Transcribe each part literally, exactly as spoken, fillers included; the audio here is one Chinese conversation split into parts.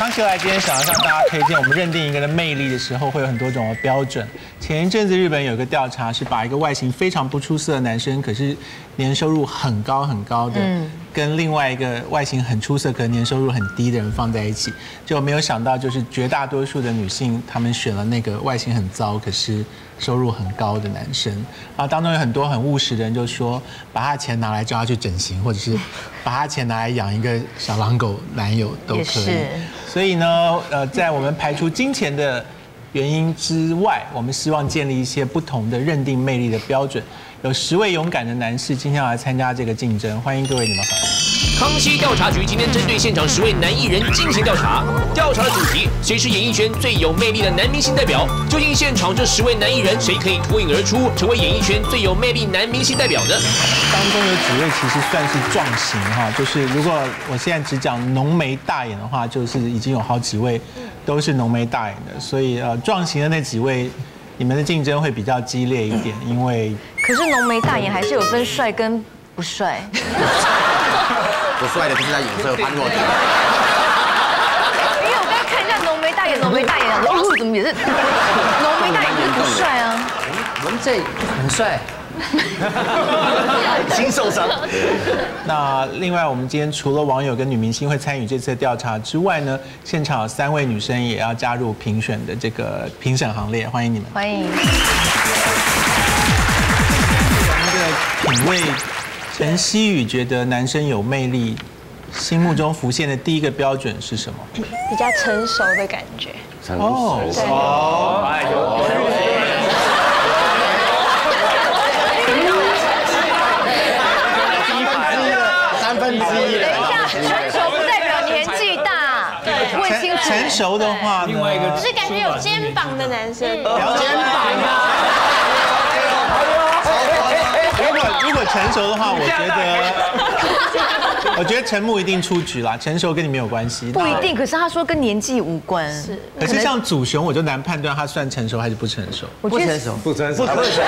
康秀来今天想要向大家推荐，我们认定一个人魅力的时候会有很多种的标准。前一阵子日本有一个调查，是把一个外形非常不出色的男生，可是年收入很高很高的，嗯，跟另外一个外形很出色可年收入很低的人放在一起，就没有想到就是绝大多数的女性，她们选了那个外形很糟可是收入很高的男生。然后当中有很多很务实的人就说，把他的钱拿来叫他去整形，或者是把他钱拿来养一个小狼狗男友都可以。所以呢，呃，在我们排除金钱的原因之外，我们希望建立一些不同的认定魅力的标准。有十位勇敢的男士今天要来参加这个竞争，欢迎各位你们好。 康熙调查局今天针对现场十位男艺人进行调查，调查的主题：谁是演艺圈最有魅力的男明星代表？究竟现场这十位男艺人谁可以脱颖而出，成为演艺圈最有魅力男明星代表呢？ 当中有几位其实算是壮型哈，就是如果我现在只讲浓眉大眼的话，就是已经有好几位都是浓眉大眼的，所以呃壮型的那几位，你们的竞争会比较激烈一点，因为可是浓眉大眼还是有分帅跟不帅。 不帅的就是在影射潘若迪。 因为我刚刚看一下浓眉大眼，浓眉大眼，然后怎么也是浓眉大眼，就是不帅啊。 文这很帅。 心受伤。 那另外，我们今天除了网友跟女明星会参与这次的调查之外呢，现场有三位女生也要加入评选的这个评审行列，欢迎你们。 欢迎。 那个品味。陈希宇觉得男生有魅力，心目中浮现的第一个标准是什么？ 比较成熟的感觉。 成熟。 哦。 哎呦。三分之一了。 等一下，成熟不代表年纪大。对。问清楚。 成熟的话，另外一个就是感觉有肩膀的男生。 有肩膀啊。如果如果成熟的话，我觉得，我觉得陈木一定出局啦。成熟跟你没有关系。 不一定，可是他说跟年纪无关。是。 可是像祖雄，我就难判断他算成熟还是不成熟。 不成熟， 不成熟， 不成熟。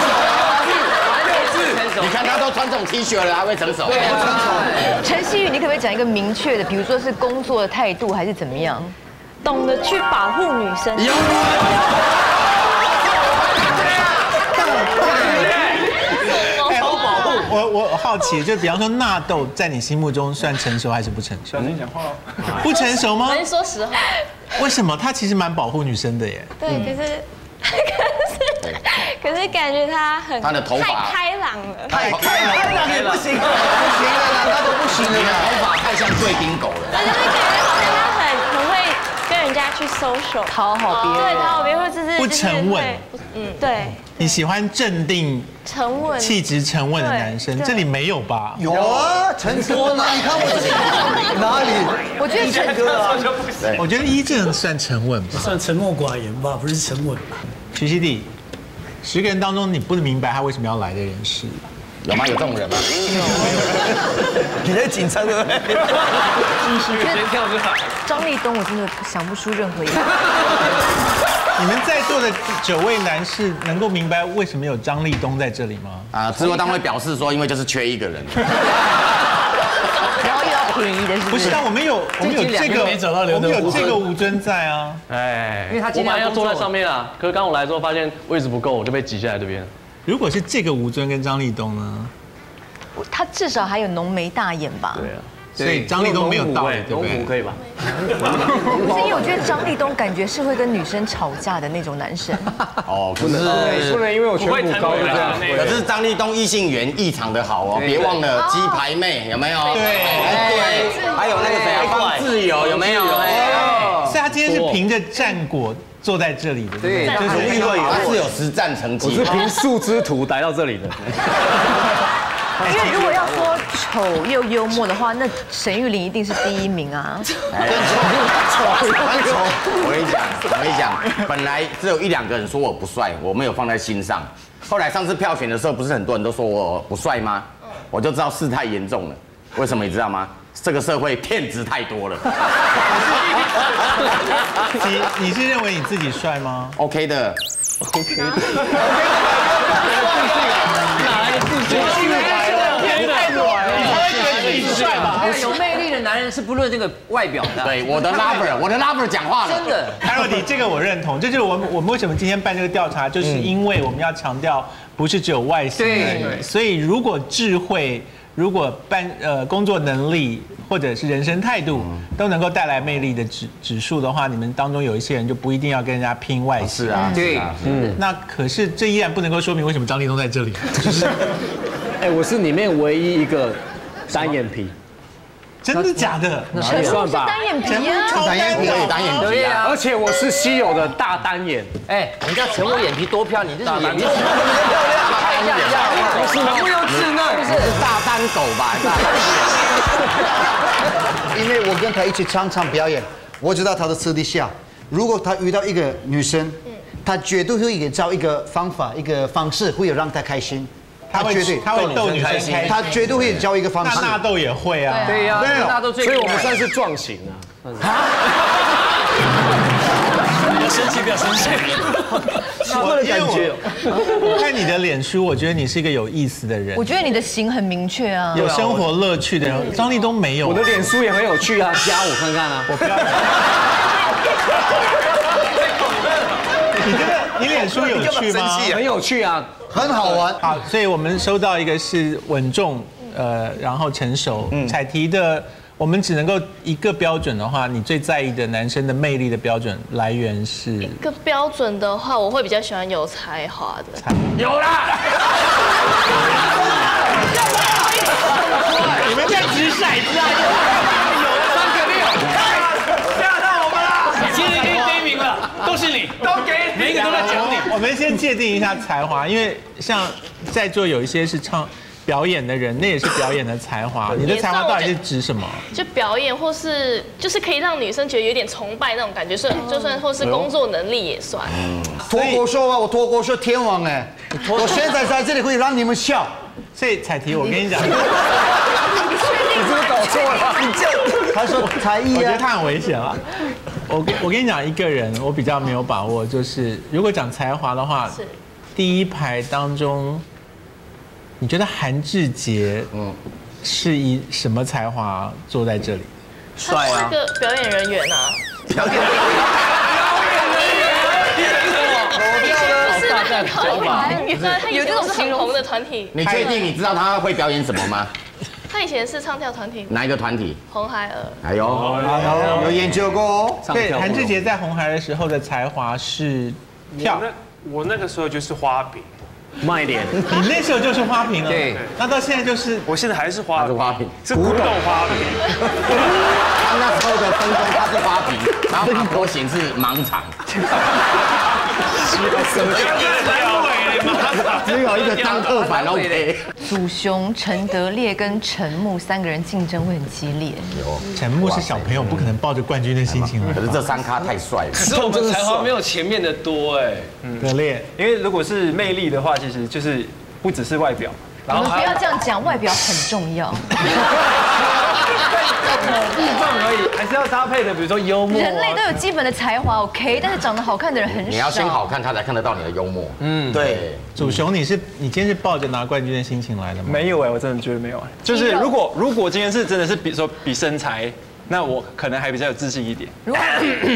你看他都穿这种 T 恤了，还会成熟？对啊。陈希宇，你可不可以讲一个明确的，比如说是工作的态度还是怎么样？ 懂得去保护女生。有。 我我好奇，就比方说纳豆，在你心目中算成熟还是不成熟？小心讲话。不成熟吗？ 我是说实话。 为什么？他其实蛮保护女生的耶。 对，可是，可是，可是感觉他很他的头发太开朗了。 太开朗，开朗也不行，不行了，他都不行了。头发太像贵宾狗了。 对，就是感觉好像他很很会跟人家去 social， 讨好别人， 对，讨好别人，或者是不沉稳。 嗯，对。 你喜欢镇定、 沉稳、 气质沉稳的男生，这里没有吧？ 有啊，成熟哪里看我哪里？ 我觉得陈哥啊， 我觉得一正算沉稳吧， 算沉默寡言吧，不是沉稳吧？ 徐熙娣，十个人当中你不能明白他为什么要来的人是？ 有吗？有这种人吗？ 你在紧张对不对？ 继续先跳就好。 张立东，我真的想不出任何一个。 你们在座的九位男士能够明白为什么有张立东在这里吗？ 啊，制作单位表示说，因为就是缺一个人。 然后又要便宜的是不是？啊，我们有我们有这个，我们有这个吴尊在啊。 哎，因为他今天要坐在上面啊，可是刚我来之后发现位置不够，我就被挤下来这边。 如果是这个吴尊跟张立东呢？ 他至少还有浓眉大眼吧？ 对啊。 所以张立东没有到， 对不对？可以吧？ 不是因为我觉得张立东感觉是会跟女生吵架的那种男生。 哦，可是不能因为我颧骨高就这样。 可是张立东异性缘异常的好哦，别忘了鸡排妹有没有？ 对对，还有那个谁啊，方自由有没有？ 所以他今天是凭着战果坐在这里的， 对， 就是因为他是有实战成绩， 我是凭树枝图来到这里的。 因为如果要说丑又幽默的话，那沈玉琳一定是第一名啊。 丑，丑，丑！我跟你讲，我跟你讲，本来只有一两个人说我不帅，我没有放在心上。后来上次票选的时候，不是很多人都说我不帅吗？我就知道事态严重了。为什么你知道吗？这个社会骗子太多了。 你你是认为你自己帅吗 ？OK 的 ，OK 的。 哪来的自信？ 太多了，你才会觉得自己帅吧？ 有魅力的男人是不论这个外表的。 对，我的 lover， 我的 lover 讲话了。 真的， 艾若迪，这个我认同，这就是我们我们为什么今天办这个调查，就是因为我们要强调不是只有外形而已。所以如果智慧，如果办呃工作能力或者是人生态度都能够带来魅力的指指数的话，你们当中有一些人就不一定要跟人家拼外形。 是啊， 对， 嗯。那可是这依然不能够说明为什么张立东在这里。就是哎，我是里面唯一一个单眼皮。 真的假的？ 也算吧。 单眼皮啊， 单眼皮可以单眼皮啊， 而且我是稀有的大单眼。 哎，人家陈伟眼皮多漂亮，你这是眼皮漂亮， 看一下， 不是吗？不要稚嫩， 不是大单狗吧？ 因为我跟他一起常常表演，我知道他的私底下，如果他遇到一个女生，他绝对会给找一个方法、一个方式，会有让她开心。 他绝对，他会逗女生开心， 他绝对会教一个方式。 那纳豆也会啊， 对呀，纳豆最， 所以我们算是撞型啊。 不要生气，不要生气。 我的感觉，我看你的脸书，我觉得你是一个有意思的人。 我觉得你的型很明确啊， 有生活乐趣的人。张立东没有， 我的脸书也很有趣啊，加我看看啊。 我不要。你这个，你脸书有趣吗？ 很有趣啊。 很好玩。 好，所以我们收到一个是稳重，呃，然后成熟。嗯，彩题的，我们只能够一个标准的话，你最在意的男生的魅力的标准来源是？ 一个标准的话，我会比较喜欢有才华的。 有啦。 你们在掷骰子啊？ 三个六， 吓到我们了！今天给你第一名了，都是你，都给你，每一个都在讲你。 我们先界定一下才华，因为像在座有一些是唱表演的人，那也是表演的才华。你的才华到底是指什么？ 就表演，或是就是可以让女生觉得有点崇拜那种感觉，是就算或是工作能力也算。 脱口秀啊，我脱口秀天王哎，我现在在这里会让你们笑。 所以彩题，我跟你讲， 你是不是搞错了？你这他说才艺啊， 我觉得他很危险了。我跟我跟你讲，一个人我比较没有把握，就是如果讲才华的话，第一排当中，你觉得韩志杰嗯是以什么才华坐在这里？ 帅啊！是个表演人员啊。 表演人员。 表演人员，他以前是很红的团体。 你确定你知道他会表演什么吗？ 他以前是唱跳团体。 哪一个团体？ 红孩儿。 哎呦， 有研究过哦。 对，韩志杰在红孩儿的时候的才华是跳。 我那个时候就是花瓶。 卖脸， 你那时候就是花瓶了。 对， 那到现在就是， 我现在还是花是花瓶， 是古董花瓶。 他那时候的分工他是花瓶，然后他模型是盲场。什么只有一个张克凡 OK。 祖雄、陈德烈跟陈木三个人竞争会很激烈。 有，陈木是小朋友，不可能抱着冠军的心情来。 可是这三咖太帅了。 可是我们才华没有前面的多哎。 德烈， 因为如果是魅力的话，其实就是不只是外表。 我们不要这样讲，外表很重要。 部分而已，还是要搭配的，比如说幽默。 人类都有基本的才华 ，OK， 但是长得好看的人很少。 你要先好看，他才看得到你的幽默。嗯，对。 祖雄，你是你今天是抱着拿冠军的心情来的吗？ 没有哎，我真的觉得没有哎。就是如果如果今天是真的是比说比身材，那我可能还比较有自信一点。如果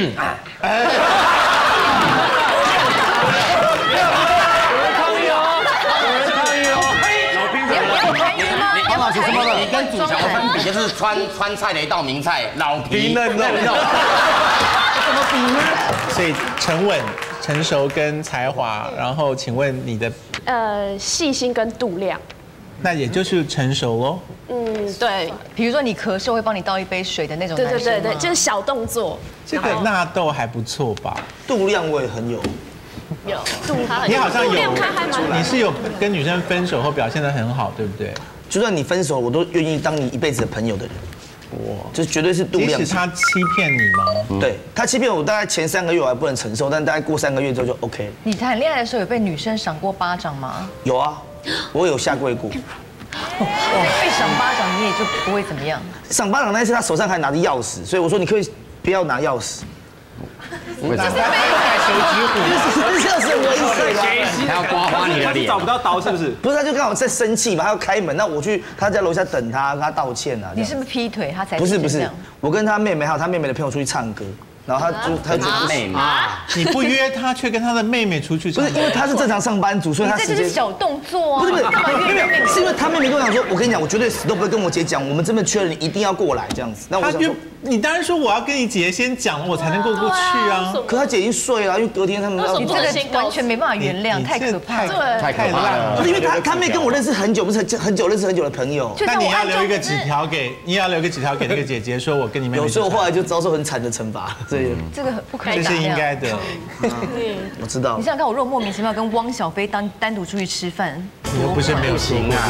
你跟祖雄的分比就是川川菜的一道名菜，老皮嫩肉。 怎么比呢？ 所以沉稳、成熟跟才华，然后请问你的呃细心跟度量， 那也就是成熟喽。 嗯，对。 比如说你咳嗽会帮你倒一杯水的那种对男生。 对对对，就是小动作。 这个纳豆还不错吧？ 度量我也很有。 有度他很， 你好像有， 还蛮你是有跟女生分手后表现得很好，对不对？ 就算你分手，我都愿意当你一辈子的朋友的人。哇，这绝对是度量。 即使他欺骗你吗？ 对他欺骗我，大概前三个月我还不能承受，但大概过三个月之后就 OK。 你谈恋爱的时候有被女生赏过巴掌吗？ 有啊，我有下跪过。 被赏巴掌你也就不会怎么样。 赏巴掌那次他手上还拿着钥匙，所以我说你可以不要拿钥匙。 为什么？ 手指虎， 这是危险的。 他要刮花你的脸， 找不到刀是不是？ 不是，他就刚好在生气嘛，他要开门，那我去他在楼下等他，跟他道歉啊。 你是不是劈腿他才？ 不是不是，我跟他妹妹还有他妹妹的朋友出去唱歌。然后他就他觉得妹妹， 你不约他，却跟他的妹妹出去唱歌， 不是因为他是正常上班族，所以他这就是小动作啊。 不是不是， 干嘛约妹妹？ 是因为他妹妹跟我讲说，我跟你讲，我绝对死都不会跟我姐讲，我们真的缺人，你一定要过来这样子。那我想说， 你当然说我要跟你姐先讲，我才能过过去啊。 可他姐已经睡了，因为隔天他们要。 你这个完全没办法原谅，太可怕了。 太可怕了。 因为他他妹跟我认识很久，不是很很久认识很久的朋友。 那你要留一个纸条给，你要留一个纸条给那个姐姐，说我跟你妹妹。 有时候后来就遭受很惨的惩罚，所以这个不可以。 这是应该的。 我知道。 你想想看，我如果莫名其妙跟汪小菲单单独出去吃饭， 你又不是没有行啊。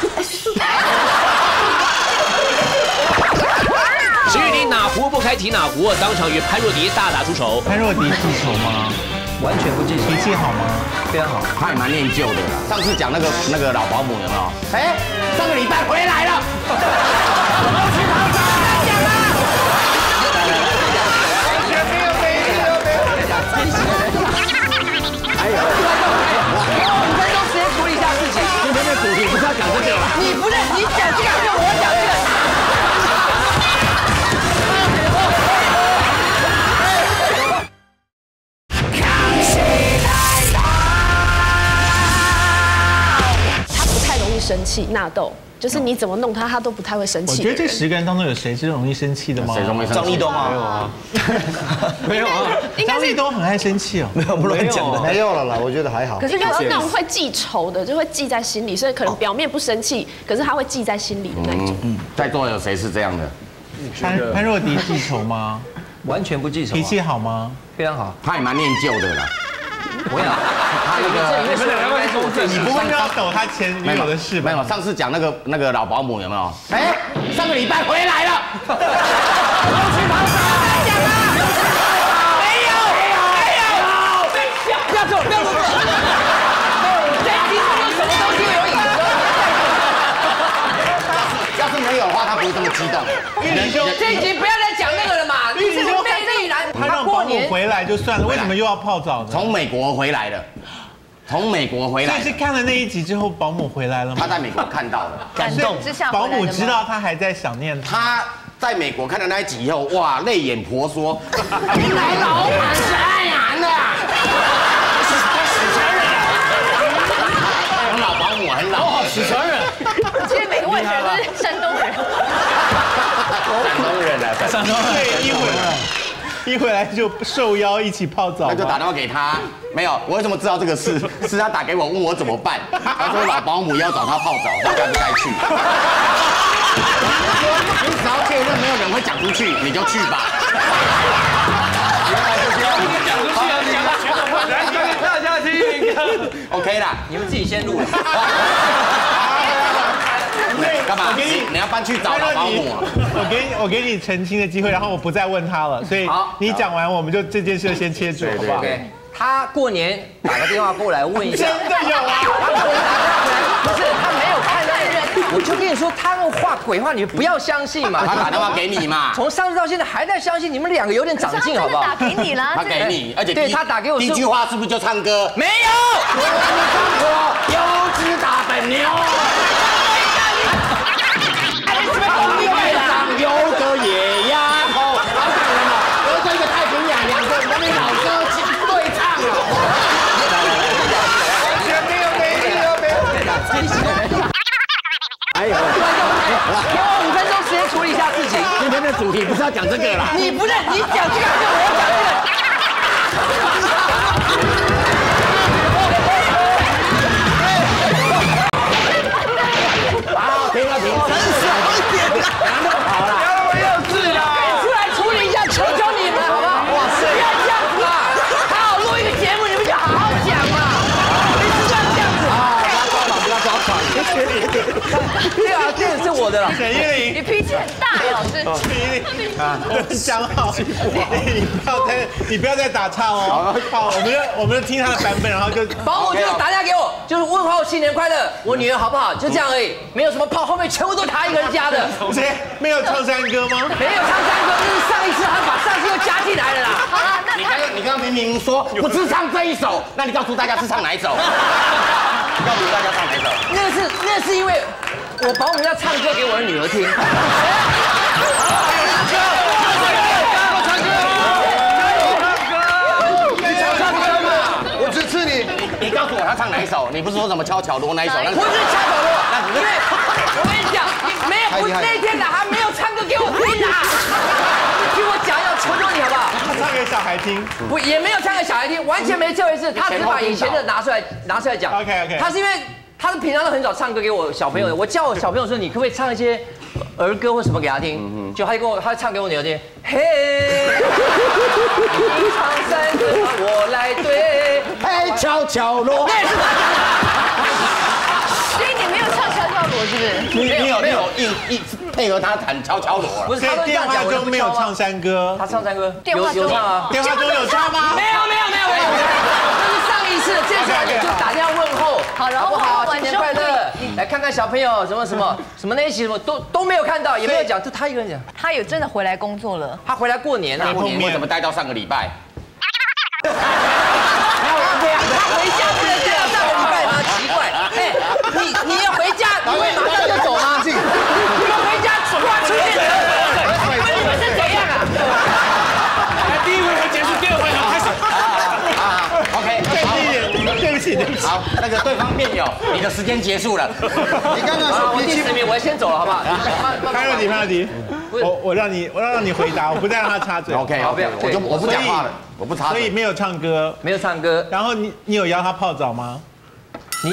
十月底哪壶不开提哪壶，当场与潘若迪大打出手。 潘若迪记仇吗？ 完全不记仇。 脾气好吗？ 非常好。 他也蛮念旧的啦。上次讲那个那个老保姆有没有？哎，上个礼拜回来了。 还有，五分钟时间处理一下事情。 今天的主题不是要讲这个啦。 你不是你讲这个，还是我讲这个？ 他不太容易生气，纳豆。就是你怎么弄他，他都不太会生气。 我觉得这十个人当中有谁是容易生气的吗？ 谁容易生气？ 张立东没有啊， 没有啊。 张立东很爱生气哦， 没有不乱讲的， 没有了啦，我觉得还好。 可是应该是那种会记仇的，就会记在心里，所以可能表面不生气，可是他会记在心里的那一种。 嗯，在座有谁是这样的？ 潘潘若迪记仇吗？ 完全不记仇。 脾气好吗？ 非常好。 他也蛮念旧的啦。 我想， 他那个你们两个该公正， 你不会要抖他前女友的事吧？ 没有，上次讲那个那个老保姆有没有？哎，上个礼拜回来了。都去跑场讲啊！没有，没有，没有，不要走，不要走。这题中有什么东西有影子？要是没有的话，他不会这么激动。 你就这一集不要再讲那个了嘛，你是魅力男。 他让保姆回来就算了，为什么又要泡澡呢？ 从美国回来的，从美国回来。 所以是看了那一集之后，保姆回来了吗？ 他在美国看到了， 感动之下， 保姆知道他还在想念他。 他在美国看了那一集以后，哇，泪眼婆娑。原来老板是爱男的，他死承认。老保姆很老， 死承认。 其实每个外省人都是山东人。 山东人啊， 山东人。对，一回来。一回来就受邀一起泡澡， 他就打电话给他，没有，我为什么知道这个事？是他打给我问我怎么办。他说老保姆要找他泡澡，他该不该去？你只要确认没有人会讲出去，你就去吧。 原来就是要讲出去啊，讲到全场会来讲给大家听。 OK 啦， 你们自己先录。 干嘛？ 我给你， 你要搬去找老保姆。 我给你，我给你澄清的机会，然后我不再问他了。所以你讲完，我们就这件事先切住，好不好？ 他过年打个电话过来问一下， 真的有啊？ 不是，他没有看那个，我就跟你说，他那话鬼话，你不要相信嘛。 他打电话给你嘛？ 从上次到现在还在相信，你们两个有点长进，好不好？ 打给你了， 他给你，而且对他打给我第一句话是不是就唱歌？ 没有， 我唱过优质大本牛。有个野鸭头，好感人哦！我跟一个太平洋两个人的老歌对唱了。 没有没有没有， 还有， 给我五分钟时间处理一下事情。 今天的主题不是要讲这个啦。 你不是你讲这个，还是我要讲这个？ 好，停了停，真是好一点啦。好了。 出来处理一下，求求你们，好不好？哇塞！不要这样子啦！好好录一个节目，你们就好好讲嘛。你是这样这样子啊？不要抓狂，不要抓狂。对啊，这个是我的了。 沈玉玲， 你脾气很大呀，老师。 啊，我们讲好，你不要再，你不要再打岔哦。好，我们就我们就听他的版本，然后就保姆就打电话给我，就是问候新年快乐，我女儿好不好？就这样而已，没有什么炮，后面全部都他一个人加的。 谁没有唱山歌吗？ 没有唱山歌，就是上一次他把上次又加进来了啦。 好了，那你刚刚你刚刚明明明明说不是唱这一首，那你告诉大家是唱哪一首？告诉大家唱哪一首？ 那是那是因为我保姆要唱歌给我的女儿听。 我支持你。 你告诉我他唱哪一首？你不是说什么敲巧锣那一首？ 不是敲巧锣，因为我跟你讲，没有，我那天哪还没有唱歌给我听啊！你听我讲，要求求你好不好？ 他唱给小孩听， 不也没有唱给小孩听，完全没这回事。他只把以前的拿出来拿出来讲。 OK OK。 他是因为他是平常都很少唱歌给我小朋友的，我叫我小朋友说，你可不可以唱一些儿歌或什么给他听？就他就跟我，他唱给我女儿听，嘿，你唱山歌我来对， 嘿敲巧锣。 所以你没有唱敲敲锣是不是？ 你你有没有硬硬配合他弹敲敲锣了？ 不是，他电话中没有唱山歌， 他唱山歌， 电话中有唱啊？ 电话中有唱吗？ 没有没有没有没有，那是上一次，这次就打电话问候， 好，然后好不好？新年快乐，来看看小朋友什么什么什么那一期什么都都没有看到，也没有讲，就他一个人讲。 他有真的回来工作了， 他回来过年啊， 过年为什么待到上个礼拜？ 他回家不能待到上个礼拜吗？奇怪，哎，你你要回家，你会马上就走吗？你们回家挂出去，你们是怎样啊？ 来，第一回合结束，第二回合开始。 啊 ，OK， 对不起，对不起。 好，那个对方辩友，你的时间结束了。 你刚刚说我第十名，我先走了，好不好？ 潘若迪，潘若迪，我我让你我让你回答，我不再让他插嘴。 OK， 好，不要，我就我不讲话了，我不插嘴。 所以没有唱歌， 没有唱歌。 然后你你有邀他泡澡吗？ 你，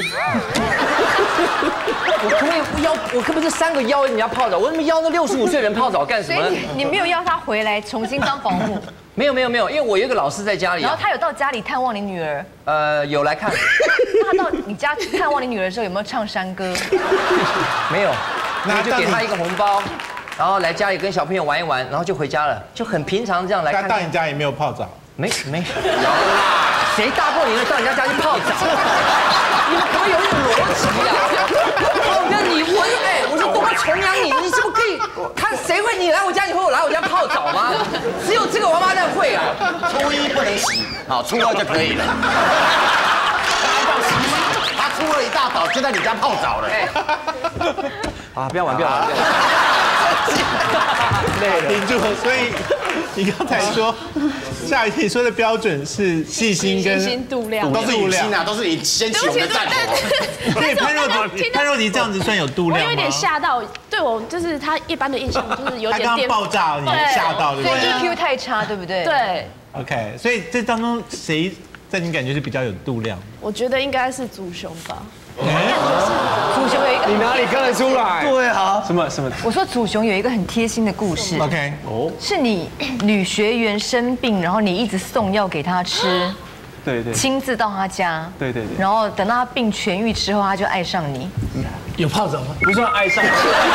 我可不可以邀？我可不是三个邀人家泡澡，我怎么邀那六十五岁人泡澡干什么呢？ 所以你你没有邀他回来重新当保姆。 没有没有没有，因为我有一个老师在家里、啊， 然后他有到家里探望你女儿， 呃，有来看。 那他到你家探望你女儿的时候，有没有唱山歌？ 没有，那就给他一个红包，然后来家里跟小朋友玩一玩，然后就回家了，就很平常这样来看看。 他到你家也没有泡澡？ 没没有啦，谁大过年的到人家家去泡澡？你们可不可以有点逻辑啊？我跟你我哎，我说多么崇仰你，你是不是可以？看谁会你来我家，你会我来我家泡澡吗？只有这个王八蛋会啊！ 初一不能洗，好，初二就可以了。他初二一大早就在你家泡澡了。 啊，不要玩，不要玩，不要玩。 累了，顶住。所以你刚才说，夏雨你说的标准是细心跟细心度量， 都是雨欣啊，都是你掀起我们的战火。 所以潘若迪，潘若迪这样子算有度量吗？ 我有点吓到，对我就是他一般的印象就是有点他刚刚爆炸，你吓到对不对对 ？E Q 太差，对不对？ 对。 OK， 所以这当中谁在你感觉是比较有度量？ 我觉得应该是祖雄吧。 祖雄有一个， 你哪里看得出来？ 对啊， 什么什么？ 我说祖雄有一个很贴心的故事。 OK， 哦， 是你女学员生病，然后你一直送药给她吃， 对对亲自到她家， 对对对， 然后等到她病痊愈之后，她就爱上你。 有泡澡吗？不算爱上，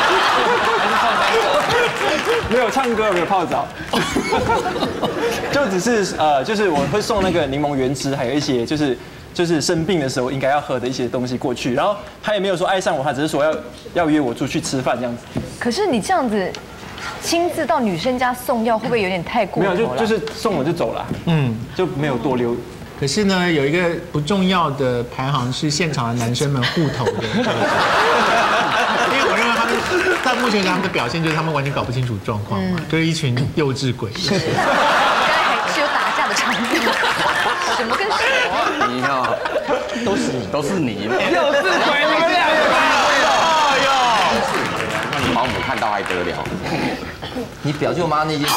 没有唱歌，没有泡澡，就只是呃，就是我会送那个柠檬原汁，还有一些就是就是生病的时候应该要喝的一些东西过去，然后他也没有说爱上我，他只是说要要约我出去吃饭这样子。 可是你这样子亲自到女生家送药，会不会有点太过没头了？ 有，就就是送我就走了， 嗯， 就没有多留。 可是呢，有一个不重要的排行是现场的男生们互投的，因为我认为他们到目前他们的表现就是他们完全搞不清楚状况嘛，就是一群幼稚鬼。 刚才还是有打架的场面，什么跟什么？ 你看，都是你，都是你， 幼稚鬼，你们两个。 哎呦，让你保姆看到还得了？ 你表舅妈那件事。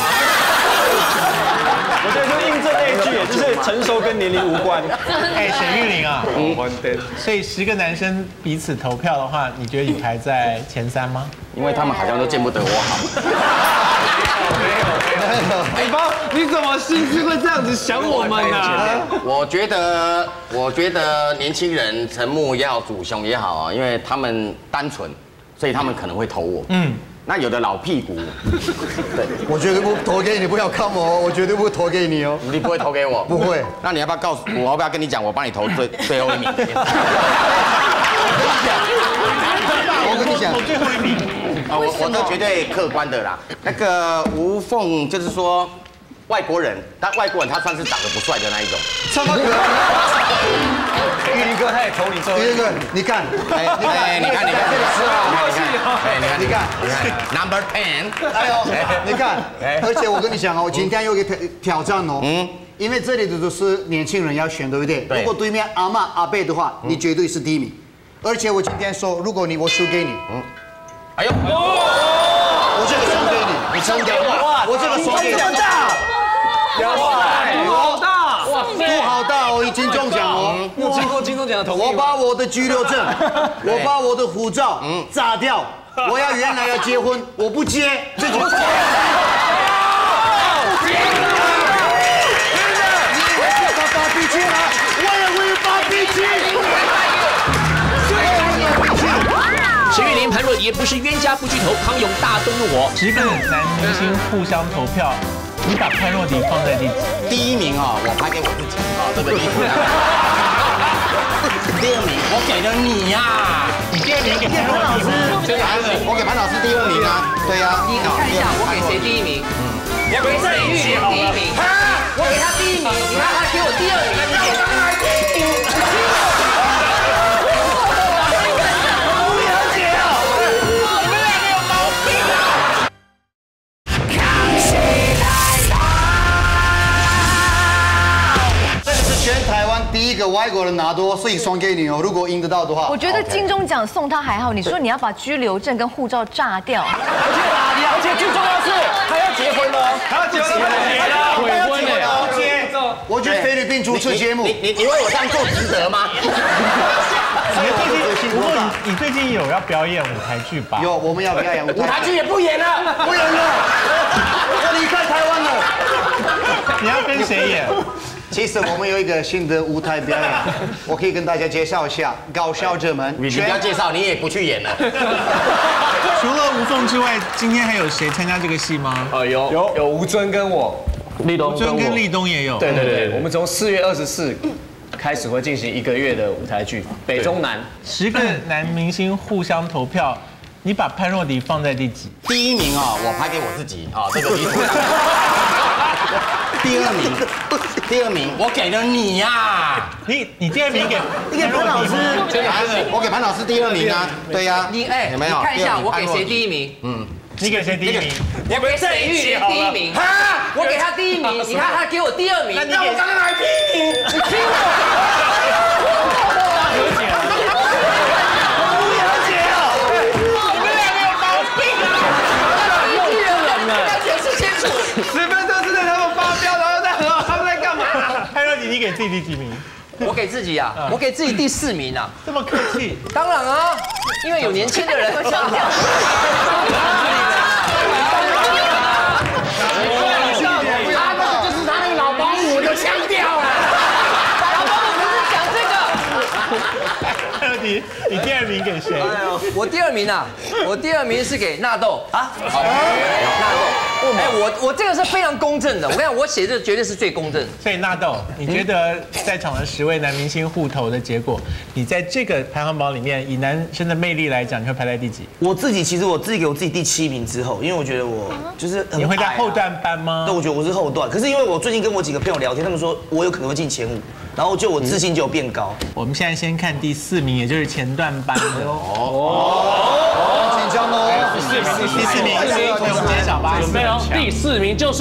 我觉得就印证那一句，就是成熟跟年龄无关。 哎，沈玉琳啊，所以十个男生彼此投票的话，你觉得你排在前三吗？ 因为他们好像都见不得我好。 哎爸，你怎么心思会这样子想我们呢？ 我觉得，我觉得年轻人陈木也好，祖雄也好啊，因为他们单纯，所以他们可能会投我。嗯。那有的老屁股， 对，我绝对不投给你，不要看我，我绝对不会投给你哦。 你不会投给我？ 不会。 那你要不要告诉我？我要不要跟你讲？我帮你投最最后一名。 我跟你讲， 我最后一名。 我我都绝对客观的啦。那个吴凤就是说， 外国人，但外国人他算是长得不帅的那一种。 怎么可能？ 玉林哥他也投你这， 玉林哥，你看， 哎，你看，你看，你看，这里是啊，哎，你看，你看，你看 ，Number ten， 哎呦，你看，而且我跟你讲哦，我今天有一个挑挑战哦，嗯，因为这里的都是年轻人要选，对不对？如果对面阿嬷阿伯的话，你绝对是第一名。而且我今天说，如果你我输给你，嗯，哎呦，我这个送给你，你抽给我，我这个送给你。 好大，哇塞， 不好大哦，已经中奖哦。 有经过金钟奖的同意。 我把我的居留证，我把我的护照炸掉。我要原来要结婚，我不接，这就接。你也会发发脾气吗？我也会发脾气。 沈玉琳、潘若迪不是冤家不聚头，康永大动怒火。 十个男明星互相投票。你把潘若迪放在第几？ 第一名哦，我拍给我自己啊，这个衣服。第二名我给了你呀， 你第二名给潘老师， 我给潘老师第二名啊，对呀。 你看一下，我给谁第一名？我给沈玉琳第一名。我给他第一名，你看他给我第二名。 第一个外国人拿多，所以送给你哦。如果赢得到的话， 我觉得金钟奖送他还好。你说你要把居留证跟护照炸掉， 而且最重要是他要结婚了， 他要结婚了， 悔婚了。 我去菲律宾主持节目， 你你你为我这样做值得吗？ 你最近，不过你你最近有要表演舞台剧吧？ 有，我们要表演舞台剧也不演了， 不演了，我离开台湾了。你要跟谁演？ 其实我们有一个新的舞台表演，我可以跟大家介绍一下。搞笑者们， 你不要介绍，你也不去演了。 除了吴凤之外，今天还有谁参加这个戏吗？ 啊，有有有吴尊跟我，立东吴尊跟立东也有。 对对对，我们从四月二十四开始会进行一个月的舞台剧《北中南》。 十个男明星互相投票，你把潘若迪放在第几？ 第一名哦，我拍给我自己啊，这个衣服。第二名，第二名我给了你呀， 你你第二名给你给潘老师， 我给潘老师第二名啊，对呀， 你哎，你看一下我给谁第一名？ 嗯，你给谁第一名？ 我给沈玉琳第一名，我给他第一名，你看他给我第二名， 那我刚刚来批你， 你听我。 十分钟之内他们发飙，然后再和他们在干嘛？ 潘若迪，你给自己第几名？ 我给自己啊，我给自己第四名啊。 这么客气？ 当然啊，因为有年轻的人。他那个就是他那个老保姆的腔调啊。老保姆不是讲这个。 潘若迪，你第二名给谁？ 我第二名啊，我第二名是给纳豆啊。好，纳豆。哎，我我这个是非常公正的，我跟你讲，我写这绝对是最公正。 所以纳豆，你觉得在场的十位男明星互投的结果，你在这个排行榜里面，以男生的魅力来讲，你会排在第几？ 我自己其实我自己给我自己第七名之后，因为我觉得我就是你会在后段班吗？ 对，我觉得我是后段，可是因为我最近跟我几个朋友聊天，他们说我有可能会进前五，然后就我自信就有变高。 我们现在先看第四名，也就是前段班的哦，紧张哦。 第四名，第四名，给我们揭晓吧。 准备哦，第四名就是。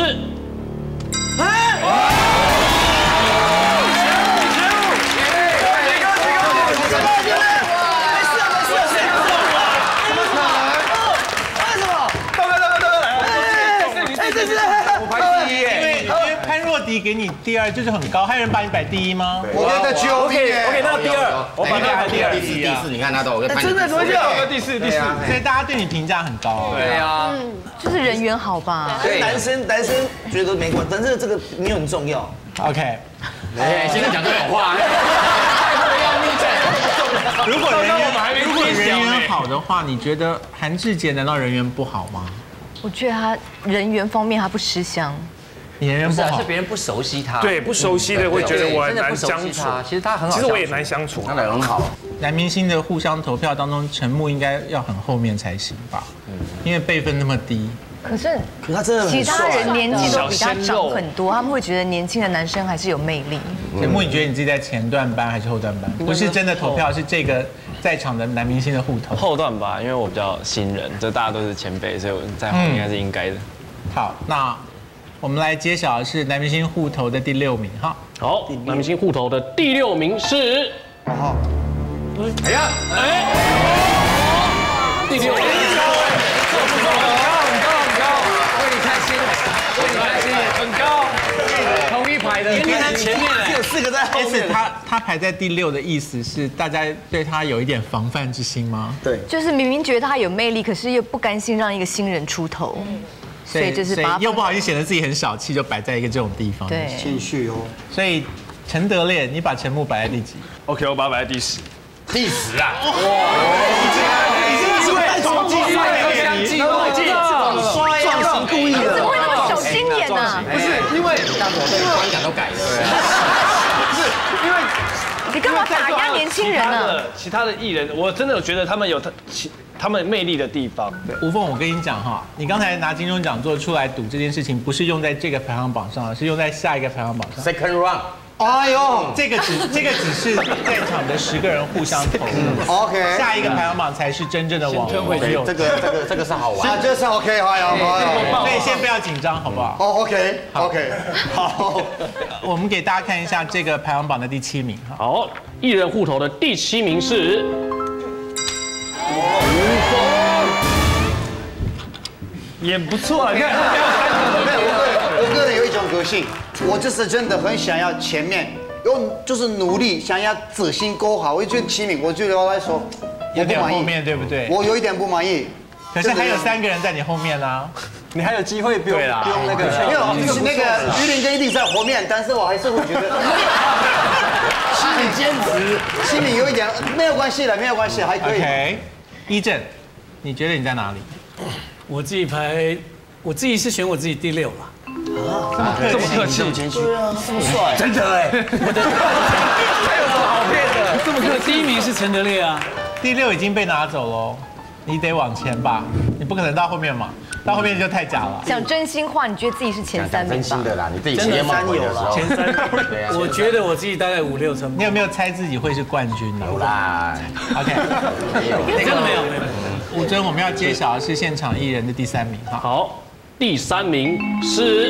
迪给你第二，就是很高，还有人把你摆第一吗？ 我给他九名 ，OK，那第二，我把他第二、第四、第四，你看他都， 真的怎么叫第四、第四？ 所以大家对你评价很高。 对啊， 嗯，就是人缘好吧？ 对，男生男生觉得没关，但是这个没有很重要。 OK， 哎，现在讲这种话， 如果人缘如果人缘好的话，你觉得韩志杰难道人缘不好吗？ 我觉得他人缘方面他不吃香。 你人缘不好， 是别人不熟悉他。 对，不熟悉的会觉得我很难相处。 其实他很好， 其实我也难相处。 他人很好。 男明星的互相投票当中，陈木应该要很后面才行吧？嗯，因为辈分那么低。 可是， 可是他真的其他人年纪都比他小鲜肉长很多，他们会觉得年轻的男生还是有魅力。 节目，你觉得你自己在前段班还是后段班？不是真的投票，是这个在场的男明星的互投。 后段吧，因为我比较新人，就大家都是前辈，所以我在后应该是应该的。 好，那我们来揭晓的是男明星互投的第六名哈。 好，男明星互投的第六名是， 好， 哎呀，哎，第六名， 很高很高很高，为你开心，为你开心，很高，同一排的， 因为他前面只有四个在后面。 他他排在第六的意思是大家对他有一点防范之心吗？ 对， 就是明明觉得他有魅力，可是又不甘心让一个新人出头。所以就是把又不好意思显得自己很小气，就摆在一个这种地方。 对， 谦虚哦。 所以陈德烈，你把陈木摆在第几 ？OK， 我把它摆在第十。 第十啊！ 哇！已经已经因为统计衰相继都已经衰壮行故意的， 怎么会那么小心眼呢？ 不是因为当时我对观感都改了。 不是因为。 你干嘛打压年轻人呢？ 其他的艺人，我真的有觉得他们有他其他们魅力的地方。 吴凤，我跟你讲哈，你刚才拿金钟奖座出来赌这件事情，不是用在这个排行榜上，是用在下一个排行榜上。 Second round。 哎呦，这个只这个只是在场的十个人互相投。 OK， 下一个排行榜才是真正的网红。 对，这个这个这个是好玩。 啊，这是 OK， 好呀，好呀。 所以先不要紧张，好不好？ 哦 ，OK，OK， 好。 我们给大家看一下这个排行榜的第七名哈。 好，艺人互投的第七名是吴峰，也不错啊，你看， 我个人有一种个性，我就是真的很想要前面，用就是努力想要仔细勾好。我觉得七名，我觉得我来说有点后面，对不对？ 我有一点不满意。 可是还有三个人在你后面啦， 你还有机会，不用不用那个， 没有，那个于林哥一定在后面，但是我还是会觉得。七名坚持，七名有一点没有关系了，没有关系，还可以。 OK， 一正，你觉得你在哪里？ 我自己排，我自己是选我自己第六了。 啊，这么客气， 这么谦虚，对啊，这么帅， 真的哎，我的还有什么好骗的？ 这么客气，第一名是陈德烈啊， 第六已经被拿走喽，你得往前吧，你不可能到后面嘛，到后面就太假了。 讲真心话，你觉得自己是前三名吧？ 真心的啦，你自己真的三有了， 前三， 对啊。 我觉得我自己大概五六成。 你有没有猜自己会是冠军呢？ 有啦 ，OK， 真的没有没有。 吴尊，我们要揭晓的是现场艺人的第三名哈。 好，第三名是。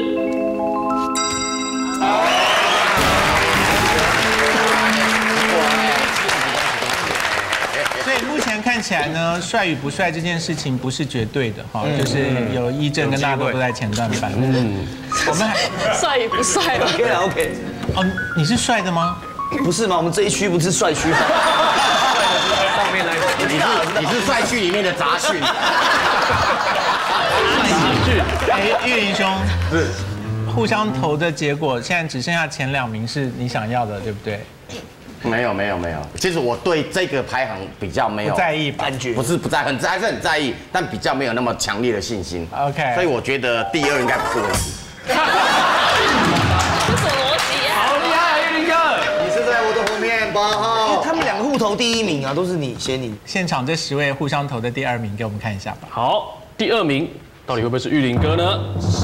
所以目前看起来呢，帅与不帅这件事情不是绝对的哈，就是有一正跟大多都在前段班。嗯，我们还帅与不帅 ？OK 了 OK。 哦，你是帅的吗？ 不是吗？我们这一区不是帅区吗？ 上面来，你是你是帅区里面的杂讯。 杂讯。哎，玉林兄，是互相投的结果，现在只剩下前两名是你想要的，对不对？ 没有没有没有，其实我对这个排行比较没有不在意， 感觉不是不在，很还是很在意，但比较没有那么强烈的信心。 OK， 所以我觉得第二应该不是问题。 这什么逻辑啊？ 好厉害，玉林哥！ 你是在我的后面八号。 他们两个互投第一名啊，都是你写你。 现场这十位互相投的第二名，给我们看一下吧。 好，第二名到底会不会是玉林哥呢？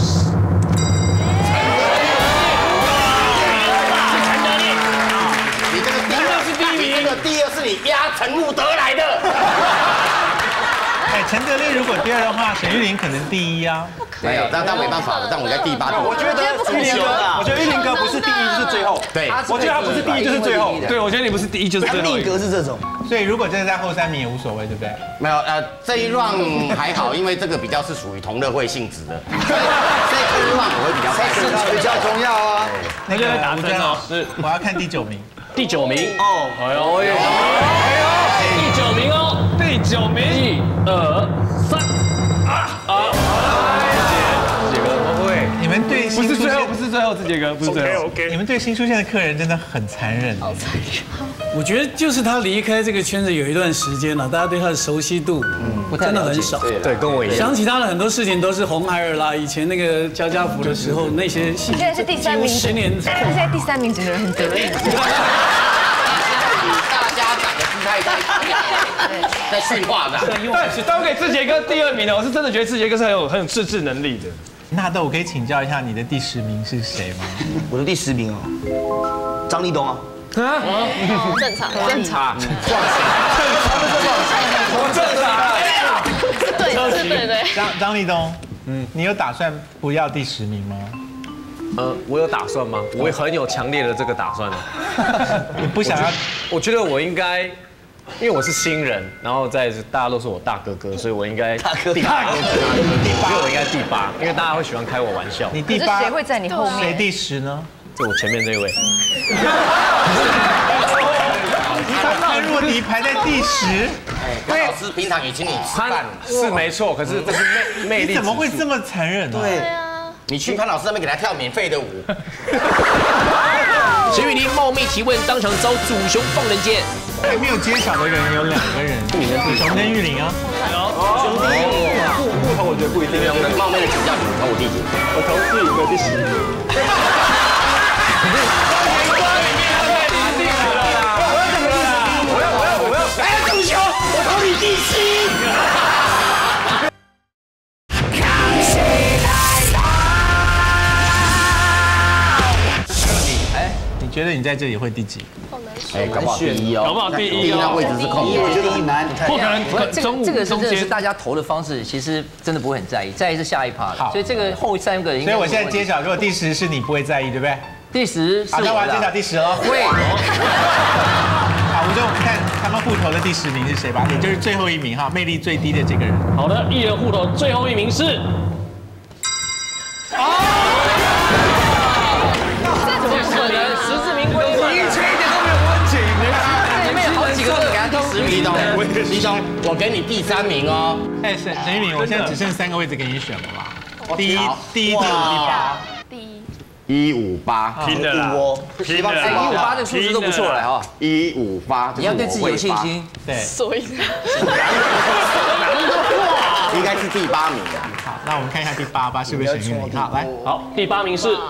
第二是你压陈木得来的。 哎，陈德烈如果第二的话，沈玉琳可能第一啊。 没有，但但没办法了，但我在第八。 我觉得玉林哥，我觉得玉林哥不是第一就是最后。 对， 我觉得他不是第一就是最后。 对，我觉得你不是第一就是最后。 命格是这种， 所以如果真的在后三名也无所谓，对不对？ 没有，呃，这一 round 还好，因为这个比较是属于同乐会性质的。这一 round 我会比较开心， 比较重要啊。 那个打分哦，是我要看第九名。 第九名哦，哎呦，哎呦， 第九名哦， 第九名， 一、二、三，啊啊！ 志杰哥，不会， 你们对不是最后，不是最后，志杰哥不是最后。 你们对新出现的客人真的很残忍，好残忍。我觉得就是他离开这个圈子有一段时间了，大家对他的熟悉度，嗯，真的很少。 对，跟我一样。 想起他的很多事情都是红孩儿啦，以前那个家家福的时候那些戏。 现在是第三名， 十年， 他现在第三名，整个人很得意。 大家长得姿态太在驯化的。 对，交给志杰哥第二名了，我是真的觉得志杰哥是很有很有自制能力的。 纳豆，我可以请教一下你的第十名是谁吗？ 我的第十名哦，张立东啊。 啊，正常， 正常， 正常， 对对对对。 张张立东，嗯，你有打算不要第十名吗？ 呃，我有打算吗？我也很有强烈的这个打算的。 你不想要？ 我觉得我应该，因为我是新人，然后在大家都是我大哥哥，所以我应该大哥第八，第八，我应该第八，因为大家会喜欢开我玩笑。 你第八， 谁会在你后面？ 谁第十呢？ 就我前面这位。 你把潘若迪排在第十， 潘老师平常也请你吃饭， 是没错，可是这是魅魅力。 你怎么会这么残忍呢？ 对啊。你去潘老师那边给他跳免费的舞。 沈玉琳冒昧提问，当场遭祖雄放人箭。 还没有揭晓的人有两个人，祖雄跟玉琳啊。 兄弟，户户头我觉得不一定。 冒昧的请教你，投我第几？ 我投玉琳哥第十名。 哎，祖雄，我投你第七。 你觉得你在这里会第几？ 哎，搞不好第一哦， 搞不好第一那位置是空的， 我觉得很难。 不可能这个这个是真的是大家投的方式，其实真的不会很在意，在意是下一趴了。所以这个后三个， 所以我现在揭晓，如果第十是你不会在意，对不对？ 第十是好，那我要揭晓第十喽。 会。 好，我就看他们户头的第十名是谁吧，也就是最后一名哈，魅力最低的这个人。 好的，艺人户头最后一名是。 怎么可能？实至名归嘛！ 一切一点都没有温情。 里面有好几个都给他第十名的。 立东，我给你第三名哦。 哎，沈沈玉琳，我现在只剩三个位置给你选了吧？第一、第一、第五、第八。 第一。 一五八， 拼的啦，拼的啦。 一五八这个数字都不错了哈。 一五八， 你要对自己有信心。 对。 所以。 应该是第八名的。 好，那我们看一下第八吧，是不是沈玉琳？好，来。 好，第八名是。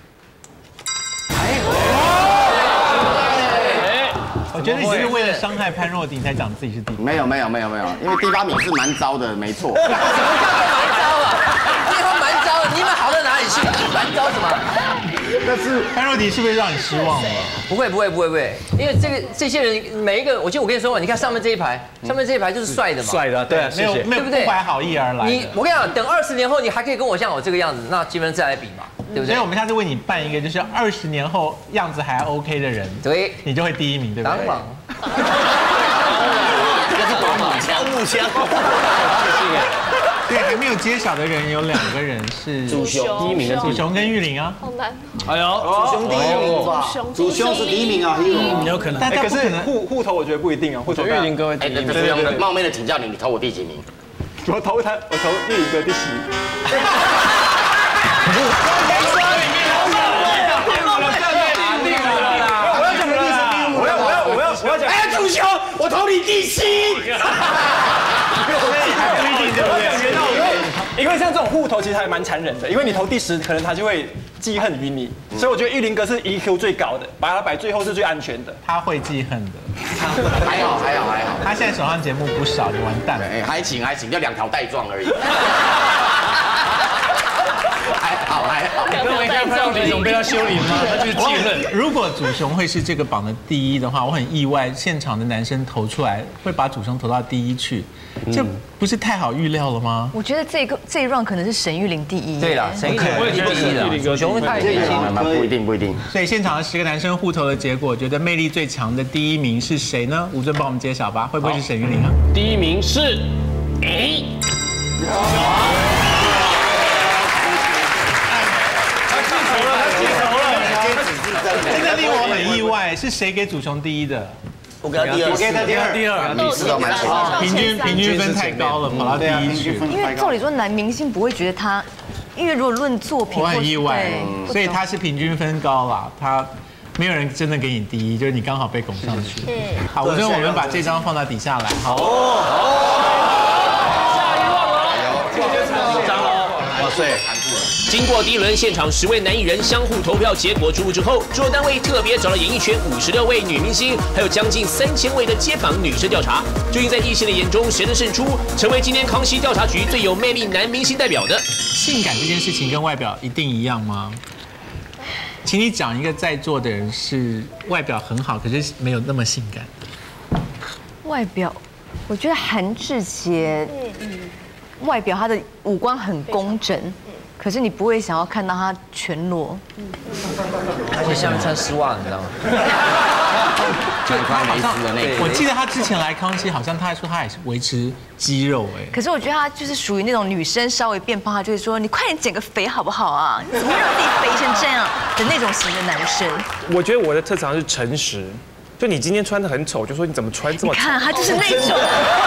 我觉得你是为了伤害潘若迪才讲自己是第一。 没有没有没有没有，因为第八名是蛮糟的，没错。 什么叫做蛮糟啊？你们蛮糟的，你们好到哪里去？蛮糟什么？ 但是潘若迪是不是让你失望了？ 不会不会不会不会，因为这个这些人每一个，我就我跟你说嘛，你看上面这一排，上面这一排就是帅的嘛， 帅的，对， 没有没有不怀好意而来。 你我跟你讲，等二十年后你还可以跟我像我这个样子，那基本上再来比嘛，对不对？ 所以我们下次为你办一个，就是二十年后样子还 OK 的人， 对， 你就会第一名，对不对？ 当然。 这是保姆枪，木枪。 对，还没有揭晓的人有两个人是祖雄， 第一名的祖雄跟玉琳啊。 好难。 哎呦，祖雄第一名吧？ 祖雄是第一名啊，嗯， 有可能。 但可是户户头我觉得不一定啊，户头玉琳哥会第一名。 对对对，冒昧的请教你，你投我第几名？ 我投他，我投玉琳哥第十。 我要我要我要我要讲！ 哎，祖雄，我投你第七。 还不一定，对不对？ 因为像这种户头其实还蛮残忍的，因为你投第十，可能他就会记恨于你，所以我觉得玉琳哥是 E Q 最高的，把他摆最后是最安全的。 他会记恨的。 还好还好还好， 他现在手上节目不少，你完蛋了。 哎，还行还行，就两条带状而已。还好还好。 你没看潘若迪总被他修理吗？他就是记恨。 如果祖雄会是这个榜的第一的话，我很意外，现场的男生投出来会把祖雄投到第一去，这不是太好预料了吗？ 我觉得这个这一 round 可能是沈玉琳第一。 对了，沈玉琳我也觉得第一的，祖雄太年轻了， 不一定不一定。 所以现场的十个男生互投的结果，觉得魅力最强的第一名是谁呢？吴尊帮我们揭晓吧，会不会是沈玉琳啊？ 第一名是，哎。 真的令我很意外，是谁给祖雄第一的？ 我给他第二， 我给他第二， 第二， 你知道蛮前面， 平均平均分太高了，跑到第一去。 因为照理说男明星不会觉得他，因为如果论作品， 我很意外，所以他是平均分高啦，他没有人真的给你第一，就是你刚好被拱上去。嗯，好，我觉得我们把这张放到底下来。好。 下一望哦，这就是第一张哦。 哇塞， 经过第一轮现场十位男艺人相互投票结果出炉之后，制作单位特别找了演艺圈五十六位女明星，还有将近三千位的街访女生调查，究竟在异性的眼中谁能胜出，成为今天康熙调查局最有魅力男明星代表的？ 性感这件事情跟外表一定一样吗？请你讲一个在座的人是外表很好，可是没有那么性感。 外表，我觉得韩志杰，外表他的五官很工整，可是你不会想要看到他全裸。 而且下面穿丝袜，你知道吗？ 就他好像，我记得他之前来康熙，好像他还说他也是维持肌肉哎。 可是我觉得他就是属于那种女生稍微变胖，他就会说你快点减个肥好不好啊？你怎么会让自己肥成这样的那种型的男生？ 我觉得我的特长是诚实，就你今天穿的很丑，就说你怎么穿这么丑？ 你看他就是那种。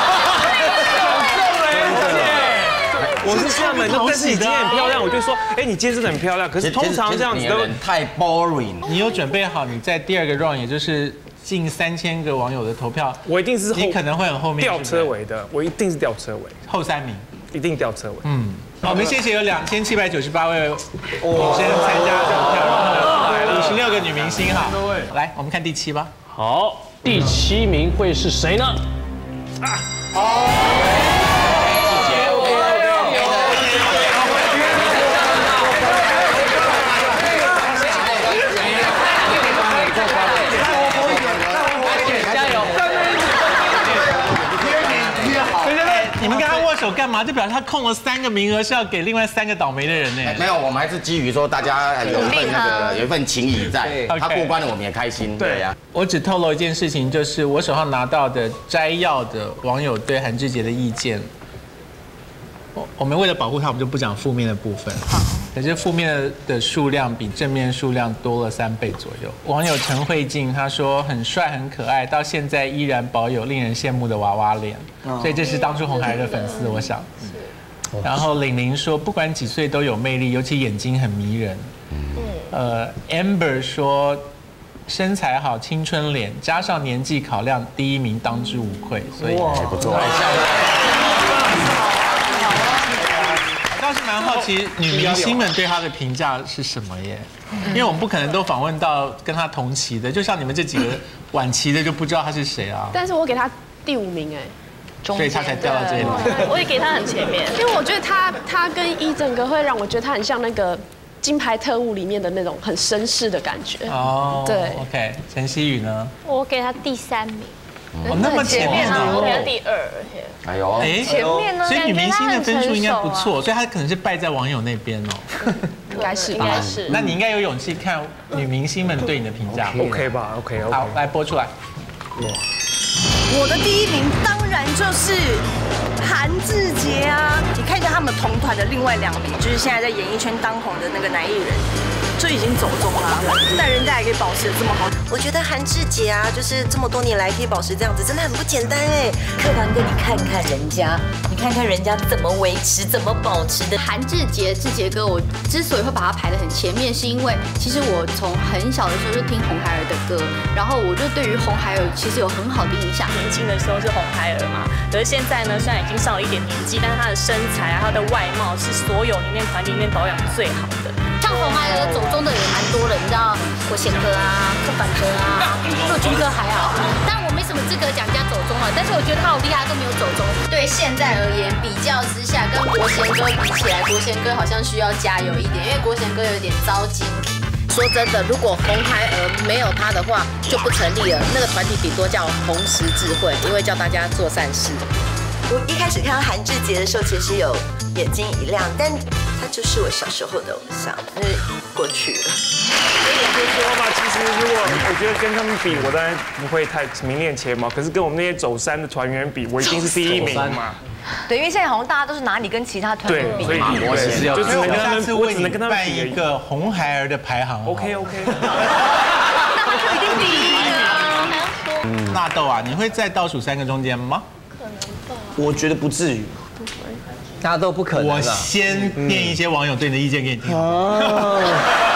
我是这样的，但是你今天很漂亮，我就说，哎，你今天真的很漂亮。可是通常这样子都太 boring。 你有准备好你在第二个 round， 也就是近三千个网友的投票， 我一定是你可能会很后面吊车尾的，我一定是吊车尾， 后三名一定吊车尾。 嗯，我们谢谢有两千七百九十八位女生参加投票，然后五十六个女明星哈。来，我们看第七吧。 好，第七名会是谁呢？啊，好。 你们跟他握手干嘛？就表示他空了三个名额，是要给另外三个倒霉的人呢。 没有，我们还是基于说大家有一份那个有一份情谊在，他过关了我们也开心。对呀， 我只透露一件事情，就是我手上拿到的摘要的网友对韩志杰的意见。我我们为了保护他，我们就不讲负面的部分。好，可是负面的数量比正面数量多了三倍左右。网友陈慧静他说很帅很可爱，到现在依然保有令人羡慕的娃娃脸，所以这是当初红孩儿的粉丝，我想。然后玲玲说不管几岁都有魅力，尤其眼睛很迷人。呃 ，Amber 说身材好，青春脸，加上年纪考量，第一名当之无愧，所以不错。 倒是蛮好奇女明星们对她的评价是什么耶？因为我们不可能都访问到跟她同期的，就像你们这几个晚期的就不知道她是谁啊。 但是我给她第五名哎， 所以她才掉到这里。 我也给她很前面， 因为我觉得她她跟一正哥会让我觉得她很像那个金牌特务里面的那种很绅士的感觉。哦，对 ，OK， 陈希宇呢？ 我给她第三名。 哦，那么前面呢？ 我给她第二。 哎呦， 哎，前面呢？ 所以女明星的分数应该不错，所以她可能是败在网友那边哦。 应该是， 应该是。 那你应该有勇气看女明星们对你的评价。 OK 吧 ？OK OK。 好，来播出来。 我的第一名当然就是韩志杰啊！你看一下他们同团的另外两名，就是现在在演艺圈当红的那个男艺人，就已经走中了，但人家还可以保持得这么好。 我觉得韩志杰啊，就是这么多年来可以保持这样子，真的很不简单哎。 客团哥，你看看人家，你看看人家怎么维持、怎么保持的。 韩志杰，志杰哥，我之所以会把他排得很前面，是因为其实我从很小的时候就听红孩儿的歌，然后我就对于红孩儿其实有很好的印象。 年轻的时候是红孩儿嘛，可是现在呢，虽然已经上了一点年纪，但是他的身材啊，他的外貌是所有里面团里面保养最好的。 像红孩儿走中的也蛮多的，你知道国贤哥啊、柯凡哥啊，若君哥还好，但我没什么资格讲人家走中了，但是我觉得他好厉害，都没有走中。对现在而言，比较之下，跟国贤哥比起来，国贤哥好像需要加油一点，因为国贤哥有点糟心。 说真的，如果红孩儿没有他的话，就不成立了。那个团体顶多叫红十字会，因为叫大家做善事。 我一开始看到韩志杰的时候，其实有眼睛一亮，但他就是我小时候的偶像，但是过去了。 所以我就说嘛，其实如果我觉得跟他们比，我当然不会太名列前茅。可是跟我们那些走山的团员比，我一定是第一名嘛。 对，因为现在好像大家都是拿你跟其他团员比， 所以我是要，就只能跟他们，我只能跟他们办一个红孩儿的排行。 OK OK。 那他就一定第一啊！ 纳豆啊，你会在倒数三个中间吗？ 可能吧。我觉得不至于。 大家都不可能。 我先念一些网友对你的意见给你听。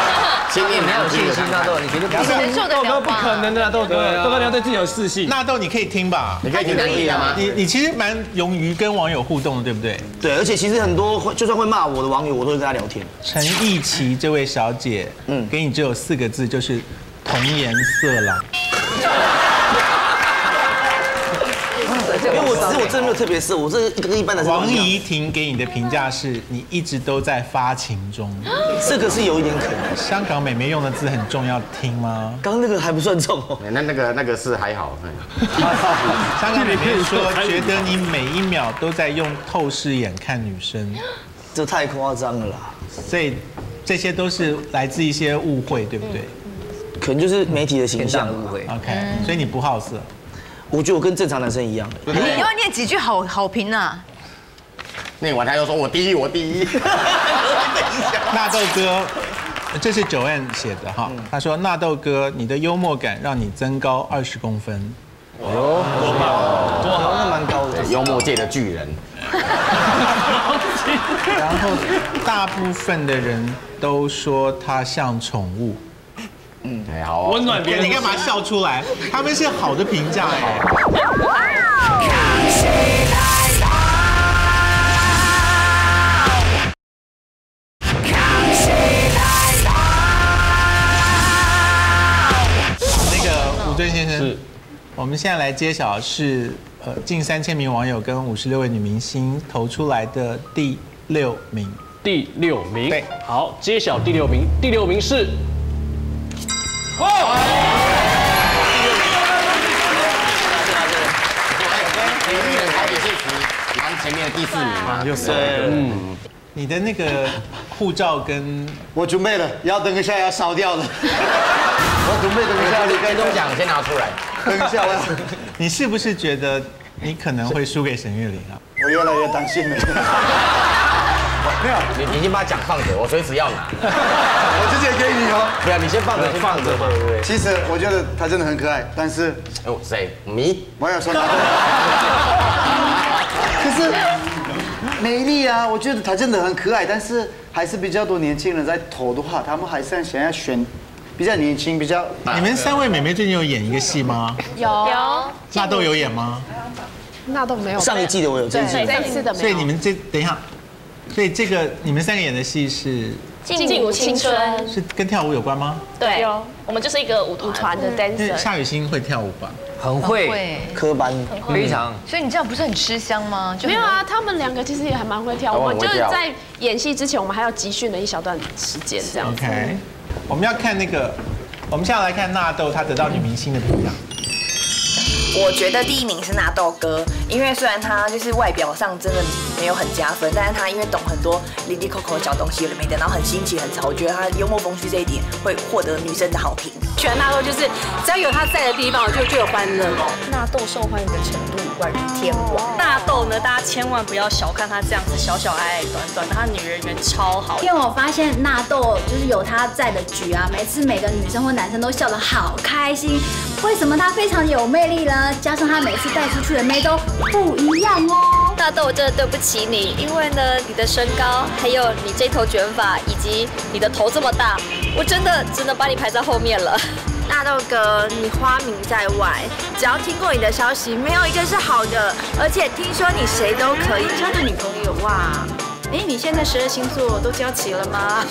先念你要有信心，纳豆，你绝对不承受得了吗？ 豆哥不可能的，豆哥，豆哥你要对自己有自信。 纳豆你可以听吧？ 你可以听可以的吗？ 你你其实蛮勇于跟网友互动的，对不对？ 对，而且其实很多会就算会骂我的网友，我都会跟他聊天。 陈奕琪这位小姐，嗯，给你只有四个字，就是童颜色狼。 因为我只是我真的没有特别色，我这跟一般的。 王怡婷给你的评价是你一直都在发情中， 这个是有一点可能。 香港美眉用的字很重要，听吗？ 刚刚那个还不算重哦， 那那个那个是还好。 香港美眉说觉得你每一秒都在用透视眼看女生， 这太夸张了啦。 所以这些都是来自一些误会，对不对？ 可能就是媒体的形象误会。 OK， 所以你不好色。 我觉得我跟正常男生一样。 你要不要念几句好好评啊？ 念完他又说我第一，我第一。 纳豆哥，这是九安写的哈。他说纳豆哥，你的幽默感让你增高二十公分。 哦，多好，多好，那蛮高的。 幽默界的巨人。 然后大部分的人都说他像宠物。 嗯，哎好， 温暖别人。 你干嘛笑出来？他们是好的评价哎。那个吴尊先生，是，我们现在来揭晓是呃近三千名网友跟五十六位女明星投出来的第六名。 第六名， 对， 好，揭晓第六名，第六名是。哦！ 台北市区蛮前面的第四名嘛， 就是嗯，你的那个护照跟我准备了，要等一下要烧掉了。我准备等一下， 你跟钟奖先拿出来。 等一下，我你是不是觉得你可能会输给沈月玲啊？ 我越来越担心了。 没有，你你先把奖放着，我随时要拿。 我直接给你哦。 不要，你先放着，先放着嘛。对不对？ 其实我觉得他真的很可爱，但是哦，谁？你？ 我要说他。可是美丽啊，我觉得他真的很可爱，但是还是比较多年轻人在投的话，他们还是想要选比较年轻、比较。 你们三位美眉最近有演一个戏吗？ 有。有。 纳豆有演吗？ 纳豆没有。 上一季的我有，这一季这一次的没有。 所以你们这等一下。所以这个你们三个演的戏是《 劲舞青春》， 是跟跳舞有关吗？ 对，我们就是一个舞团的 dancer。 夏雨欣会跳舞吧？ 很会， 科班非常。 所以你这样不是很吃香吗？ 没有啊，他们两个其实也还蛮会跳。我们就是在演戏之前，我们还要集训了一小段时间这样。 OK， 我们要看那个，我们现在来看纳豆他得到女明星的评价。 我觉得第一名是纳豆哥，因为虽然他就是外表上真的没有很加分，但是他因为懂很多哩哩扣扣的小东西，有的没的，然后很新奇很潮，我觉得他幽默风趣这一点会获得女生的好评。 喜欢纳豆就是只要有他在的地方，我就就有欢乐。 纳豆受欢迎的程度宛如天王。纳豆呢，大家千万不要小看他这样子小小矮矮短短的，他女人缘超好。 因为我发现纳豆就是有他在的局啊，每次每个女生或男生都笑得好开心。为什么他非常有魅力呢？加上他每次带出去的妹都不一样哦。 纳豆，我真的对不起你，因为呢，你的身高，还有你这头卷发，以及你的头这么大，我真的只能把你排在后面了。 纳豆哥，你花名在外，只要听过你的消息，没有一个是好的，而且听说你谁都可以交的女朋友哇。哎，你现在十二星座都交齐了吗？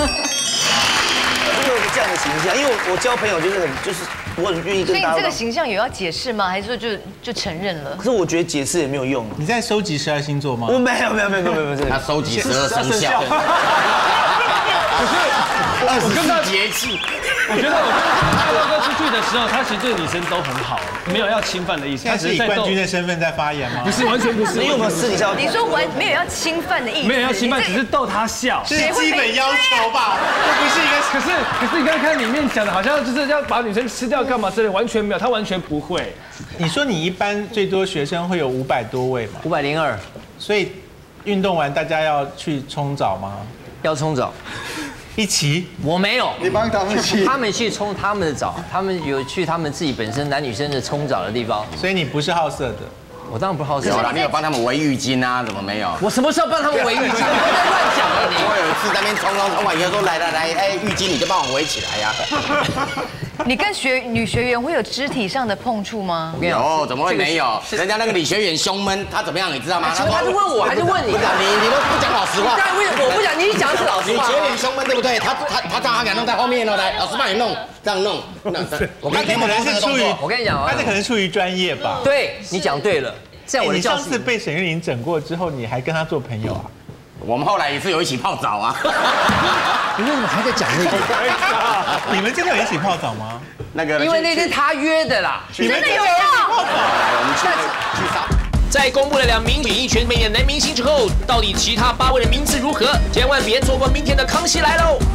我有这样的形象，因为我我交朋友就是很就是我很愿意跟大家。 所以你这个形象有要解释吗？还是说就就承认了？ 可是我觉得解释也没有用。 你在收集十二星座吗？ 我没有没有没有没有没有， 他收集十二生肖。 可是我跟他节气。 我觉得我跟大哥出去的时候，他其实对女生都很好，没有要侵犯的意思。 他是以冠军的身份在发言吗？ 不是，完全不是。 因为我们私底下， 你说完没有要侵犯的意思？ 没有要侵犯，只是逗他笑， 这是基本要求吧？这不是一个。 可是可是你刚刚看里面讲的，好像就是要把女生吃掉干嘛之类，完全没有，他完全不会。 你说你一般最多学生会有五百多位嘛？ 五百零二， 所以运动完大家要去冲澡吗？ 要冲澡。 一起？ 我没有， 你帮他们去， 他们去冲他们的澡，他们有去他们自己本身男女生的冲澡的地方， 所以你不是好色的。 我当然不好奇。 有啦，你有帮他们围浴巾啊？怎么没有？ 我什么时候帮他们围浴巾？不要再乱讲了你。 我有一次在那边冲冲冲完以后说来来来，哎，浴巾你就帮我围起来呀。 你跟学女学员会有肢体上的碰触吗？ 有，怎么会没有？人家那个李学员胸闷，他怎么样你知道吗？ 他他是问我还是问你？ 不是你你都不讲老实话。 但为我不讲，你讲的是老实话。 李学员胸闷对不对？他他他让他敢弄在后面哦，来，老师帮你弄，这样弄。 我看可能是出于， 我跟你讲啊， 他这可能出于专业吧。 对你讲对了，在我的你教室。 上次被沈玉琳整过之后，你还跟他做朋友啊？ 我们后来也是有一起泡澡啊。 你为什么还在讲那个？ 你们真的有一起泡澡吗？ 那个， 因为那天他约的啦。 你们真的有泡澡？ 来，我们去去沙。 在公布了两名演艺圈美颜男明星之后，到底其他八位的名次如何？千万别错过明天的《康熙来喽》。